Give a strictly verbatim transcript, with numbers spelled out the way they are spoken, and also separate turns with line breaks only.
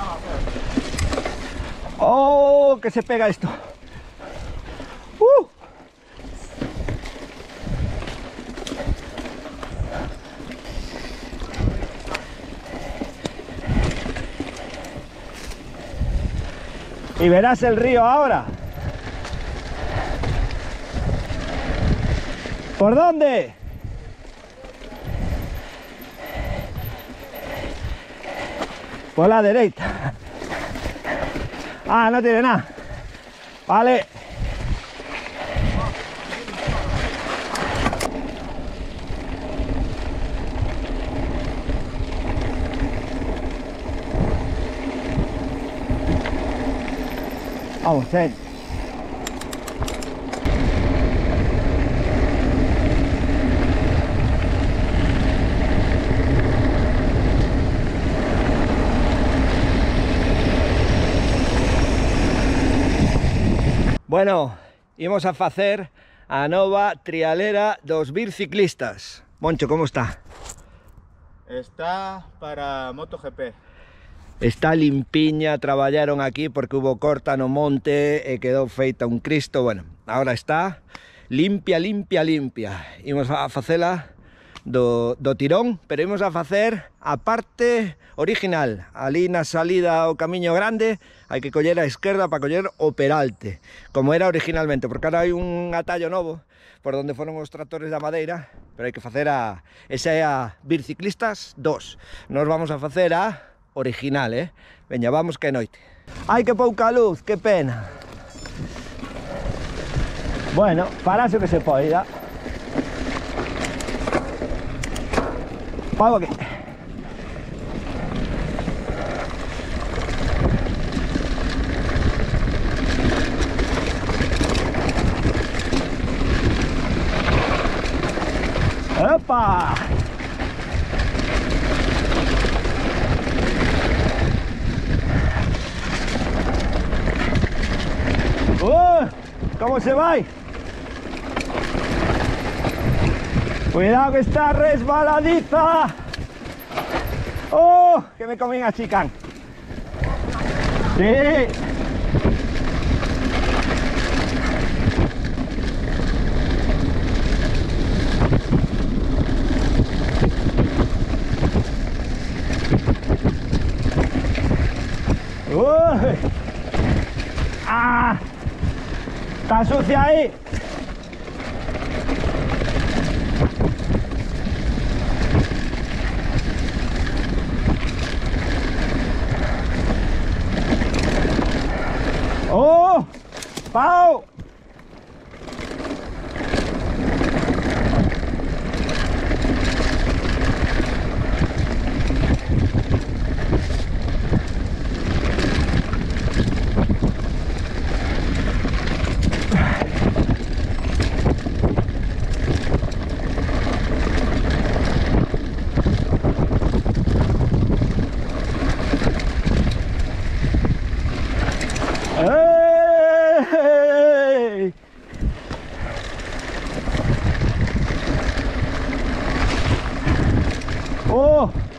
¡Oh! Que se pega esto. ¡Uh! Y verás el río ahora. ¿Por dónde? Por la derecha. Ah, no tiene nada. Vale. Vamos, Chen. Bueno, íbamos a facer a nova trialera dos biciclistas. Moncho, ¿cómo está?
Está para MotoGP.
Está limpiña, traballaron aquí porque hubo corta no monte e quedou feita un cristo. Bueno, ahora está limpia, limpia, limpia. Imos a facela do, do tirón, pero imos a facer a parte original. Ali na salida ao camiño grande hai que coller a esquerda para coller o peralte, como era originalmente, porque ahora hai un atallo novo por donde foron os tractores da madeira, pero hai que facer a... esa é a biciclistas dos. Nos vamos a facer a original, eh? Veña, vamos que é noite. Ai, que pouca luz, que pena. Bueno, parase que se poida. Pago aquí. ¡Opa! ¡Uh! ¿Cómo se va? Cuidado que está resbaladiza. ¡Oh! Que me comí a chican. Sí. ¡Uy! ¡Ah! ¡Está sucia ahí! ¡Oh! ¡Pau! ¡Ey! ¡Oh!